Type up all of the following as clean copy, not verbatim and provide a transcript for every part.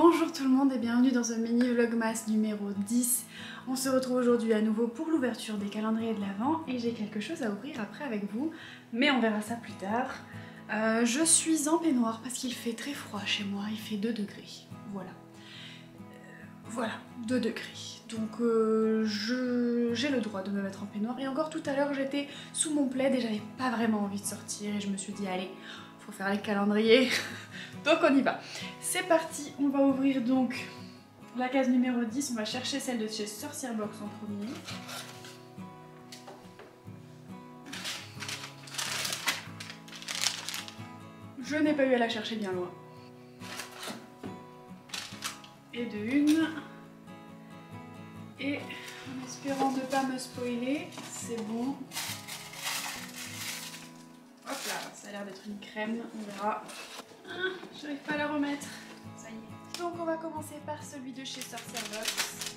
Bonjour tout le monde et bienvenue dans ce mini vlogmas numéro 10. On se retrouve aujourd'hui à nouveau pour l'ouverture des calendriers de l'Avent et j'ai quelque chose à ouvrir après avec vous, mais on verra ça plus tard. Je suis en peignoir parce qu'il fait très froid chez moi, il fait 2 degrés, voilà. Voilà, 2 degrés. Donc j'ai le droit de me mettre en peignoir et encore tout à l'heure j'étais sous mon plaid et j'avais pas vraiment envie de sortir et je me suis dit allez, faut faire les calendriers. Donc on y va. C'est parti, on va ouvrir donc la case numéro 10, on va chercher celle de chez Sorcière Box en premier. Je n'ai pas eu à la chercher bien loin. Et de une. Et en espérant ne pas me spoiler, c'est bon. Hop là, ça a l'air d'être une crème, on verra. J'arrive pas à la remettre. Ça y est. Donc on va commencer par celui de chez Sorcière Box.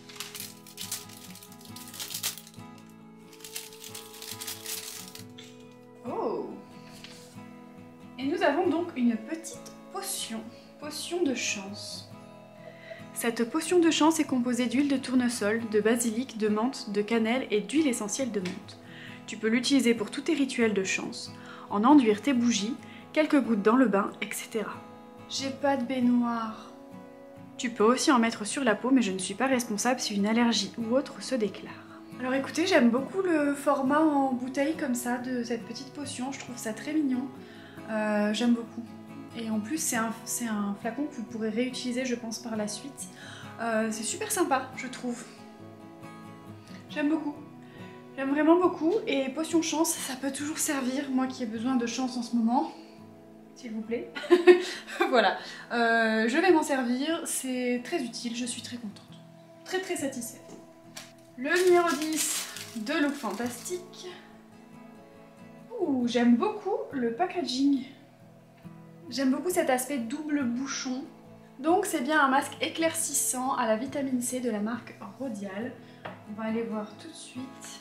Oh! Et nous avons donc une petite potion de chance. Cette potion de chance est composée d'huile de tournesol, de basilic, de menthe, de cannelle et d'huile essentielle de menthe. Tu peux l'utiliser pour tous tes rituels de chance, en enduire tes bougies, quelques gouttes dans le bain, etc. J'ai pas de baignoire. Tu peux aussi en mettre sur la peau, mais je ne suis pas responsable si une allergie ou autre se déclare. Alors écoutez, j'aime beaucoup le format en bouteille comme ça de cette petite potion, je trouve ça très mignon. J'aime beaucoup. Et en plus c'est un flacon que vous pourrez réutiliser je pense par la suite. C'est super sympa je trouve. J'aime beaucoup. J'aime vraiment beaucoup et potion chance ça peut toujours servir, moi qui ai besoin de chance en ce moment. S'il vous plaît. Voilà. Je vais m'en servir, c'est très utile, je suis très contente. Très satisfaite. Le numéro 10 de Look Fantastique. Ouh, j'aime beaucoup le packaging. J'aime beaucoup cet aspect double bouchon. Donc c'est bien un masque éclaircissant à la vitamine C de la marque Rodial. On va aller voir tout de suite.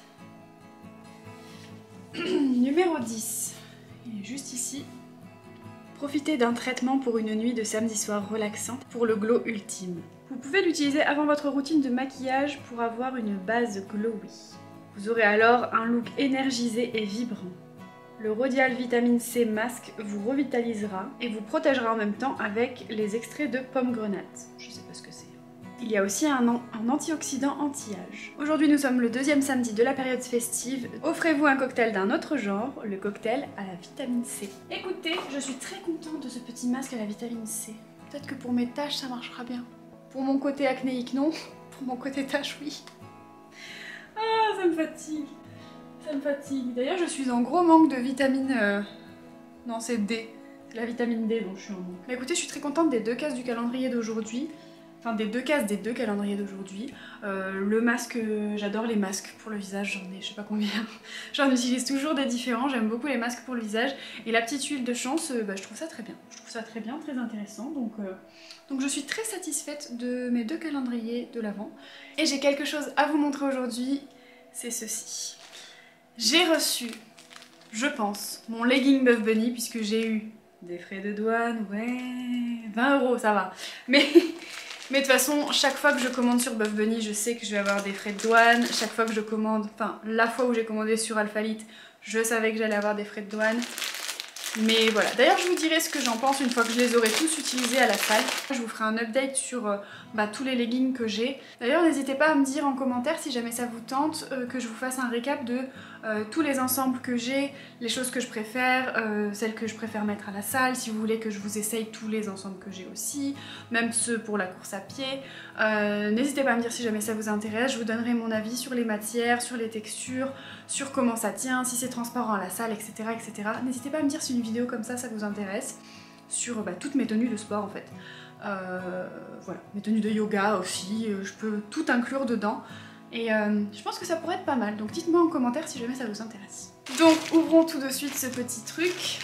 Numéro 10. Il est juste ici. Profitez d'un traitement pour une nuit de samedi soir relaxante pour le glow ultime. Vous pouvez l'utiliser avant votre routine de maquillage pour avoir une base glowy. Vous aurez alors un look énergisé et vibrant. Le Rodial Vitamine C Masque vous revitalisera et vous protégera en même temps avec les extraits de pomme-grenade. Je sais pas ce que c'est. Il y a aussi un antioxydant anti-âge. Aujourd'hui nous sommes le 2e samedi de la période festive. Offrez-vous un cocktail d'un autre genre, le cocktail à la vitamine C. Écoutez, je suis très contente de ce petit masque à la vitamine C. Peut-être que pour mes taches ça marchera bien. Pour mon côté acnéique non, pour mon côté tache oui. Ah ça me fatigue. Ça me fatigue. D'ailleurs, je suis en gros manque de vitamine... Non, c'est D. C'est la vitamine D dont je suis en manque. Mais écoutez, je suis très contente des 2 cases du calendrier d'aujourd'hui. Enfin, des 2 cases des 2 calendriers d'aujourd'hui. Le masque, j'adore les masques pour le visage. J'en ai je sais pas combien. J'en utilise toujours des différents. J'aime beaucoup les masques pour le visage. Et la petite huile de chance, je trouve ça très bien. Je trouve ça très bien, très intéressant. Donc je suis très satisfaite de mes 2 calendriers de l'Avent. Et j'ai quelque chose à vous montrer aujourd'hui. C'est ceci. J'ai reçu, je pense, mon legging Buff Bunny puisque j'ai eu des frais de douane, ouais, 20 € ça va. Mais de toute façon, chaque fois que je commande sur Buff Bunny, je sais que je vais avoir des frais de douane. Chaque fois que je commande, enfin la fois où j'ai commandé sur Alphalite, je savais que j'allais avoir des frais de douane. Mais voilà, d'ailleurs je vous dirai ce que j'en pense une fois que je les aurai tous utilisés à la salle. Je vous ferai un update sur tous les leggings que j'ai. D'ailleurs n'hésitez pas à me dire en commentaire si jamais ça vous tente que je vous fasse un récap de tous les ensembles que j'ai, les choses que je préfère, celles que je préfère mettre à la salle, si vous voulez que je vous essaye tous les ensembles que j'ai aussi, même ceux pour la course à pied. N'hésitez pas à me dire si jamais ça vous intéresse, je vous donnerai mon avis sur les matières, sur les textures, sur comment ça tient, si c'est transparent à la salle, etc. etc. N'hésitez pas à me dire si une vidéo comme ça vous intéresse, sur toutes mes tenues de sport en fait. Voilà, mes tenues de yoga aussi, je peux tout inclure dedans. Et je pense que ça pourrait être pas mal, donc dites-moi en commentaire si jamais ça vous intéresse. Donc ouvrons tout de suite ce petit truc.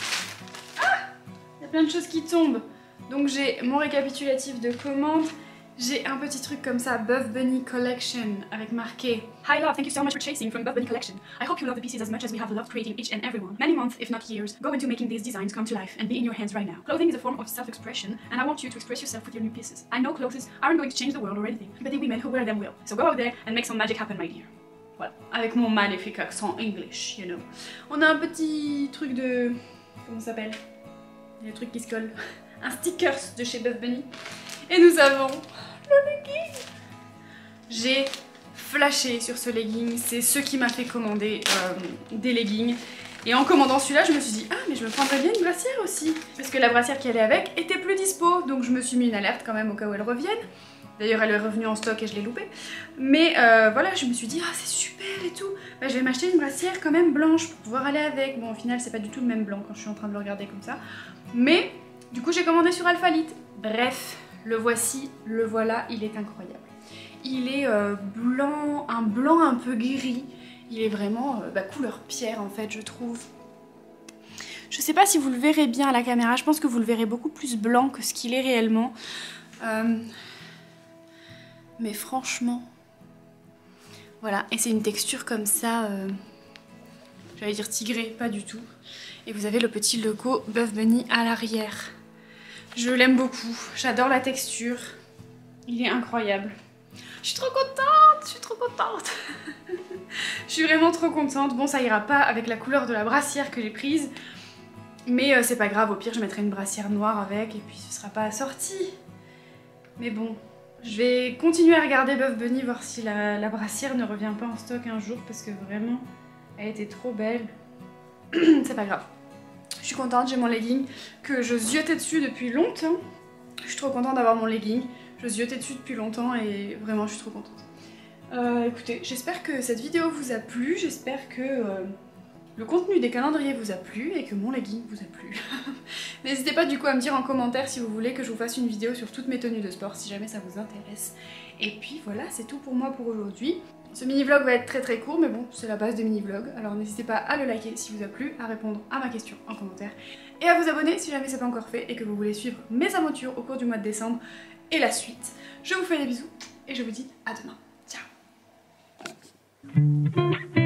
Ah, il y a plein de choses qui tombent. Donc j'ai mon récapitulatif de commande, J'ai un petit truc comme ça, Buff Bunny Collection, avec marqué Hi love, thank you so much for chasing from Buff Bunny Collection. I hope you love the pieces as much as we have loved creating each and every one. Many months, if not years, go into making these designs come to life and be in your hands right now. Clothing is a form of self-expression, and I want you to express yourself with your new pieces. I know clothes aren't going to change the world or anything, but the women who wear them will. So go out there and make some magic happen right here. Voilà, avec mon magnifique accent English, you know. On a un petit truc de... comment ça s'appelle? Les trucs qui se collent. Un stickers de chez Buff Bunny. Et nous avons le legging. J'ai flashé sur ce legging, c'est ce qui m'a fait commander des leggings. Et en commandant celui-là, je me suis dit ah mais je me prendrais bien une brassière aussi. Parce que la brassière qui allait avec était plus dispo, donc je me suis mis une alerte quand même au cas où elle revienne. D'ailleurs elle est revenue en stock et je l'ai loupée. Mais voilà, je me suis dit ah c'est super et tout. Bah, je vais m'acheter une brassière quand même blanche pour pouvoir aller avec. Bon au final c'est pas du tout le même blanc quand je suis en train de le regarder comme ça. Mais du coup j'ai commandé sur Alphalite. Bref, le voici, le voilà, il est incroyable. Il est blanc, un blanc un peu gris. Il est vraiment couleur pierre en fait je trouve. Je sais pas si vous le verrez bien à la caméra, je pense que vous le verrez beaucoup plus blanc que ce qu'il est réellement. Mais franchement, voilà, et c'est une texture comme ça, j'allais dire tigrée, pas du tout. Et vous avez le petit logo Buff Bunny à l'arrière. Je l'aime beaucoup, j'adore la texture, il est incroyable. Je suis trop contente, je suis trop contente. Je suis vraiment trop contente. Bon, ça ira pas avec la couleur de la brassière que j'ai prise, mais c'est pas grave, au pire je mettrai une brassière noire avec et puis ce sera pas assorti. Mais bon, je vais continuer à regarder Buff Bunny, voir si la brassière ne revient pas en stock un jour, parce que vraiment, elle était trop belle. C'est pas grave. Je suis contente, j'ai mon legging que je ziotais dessus depuis longtemps. Je suis trop contente d'avoir mon legging. Je ziotais dessus depuis longtemps et vraiment je suis trop contente. Écoutez, j'espère que cette vidéo vous a plu, j'espère que le contenu des calendriers vous a plu et que mon legging vous a plu. N'hésitez pas du coup à me dire en commentaire si vous voulez que je vous fasse une vidéo sur toutes mes tenues de sport, si jamais ça vous intéresse. Et puis voilà, c'est tout pour moi pour aujourd'hui. Ce mini-vlog va être très très court, mais bon, c'est la base des mini-vlogs. Alors n'hésitez pas à le liker si vous a plu, à répondre à ma question en commentaire, et à vous abonner si jamais c'est pas encore fait et que vous voulez suivre mes aventures au cours du mois de décembre et la suite. Je vous fais des bisous et je vous dis à demain. Ciao.